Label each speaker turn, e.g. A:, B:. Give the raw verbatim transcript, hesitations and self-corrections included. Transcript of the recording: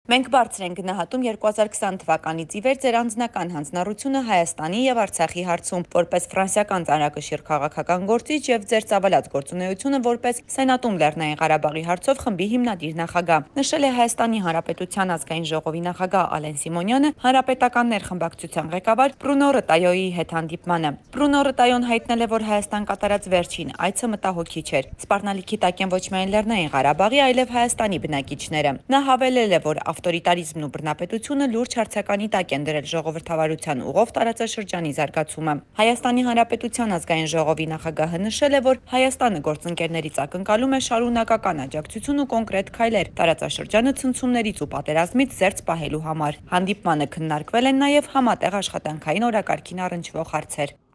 A: Մենք բարձր ենք գնահատում երկու հազար քսան թվականից ի վեր ձեր անձնական հանձնառությունը Հայաստանի եւ Արցախի հարցում, որպես ֆրանսիական ծանրակշիռ քաղաքական գործիչ եւ ձեր ծավալած գործունեությունը որպես Սենատում Լեռնային Ղարաբաղի հարցով խմբի հիմնադիր նախագահ, նշել է Հայաստանի Հանրապետության ազգային ժողովի նախագահ Ալեն Սիմոնյանը Հանրապետականներ խմբակցության ղեկավար Բրունո Ռտայոյի հետ հանդիպմանը։ Բրունո Ռտայոն հայտնել է, որ Հայաստան կատարած վերջին այցը մտահոգիչ էր։ Սպառնալիքի տակ են ոչ միայն Լեռնային Ղարաբաղի, այլև Հայաստանի բնակիչները։ Նա հավելել է, որ ավտորիտարիզմն ու բռնապետությունը լուրջ հարցականի տակ են դրել ժողովրդավարության ուղով տարածաշրջանի զարգացումը։ Հայաստանի Հանրապետության ազգային ժողովի նախագահը նշել է, որ Հայաստանը գործընկերներից ակնկալում է շարունակական աջակցություն ու կոնկրետ քայլեր տարածաշրջանը ցնցումներից ու պատերազմից զերծ պահելու համար։ Հանդիպմանը քննարկվել են նաև համատեղ աշխատանքային օրակարգին առնչվող հարցեր։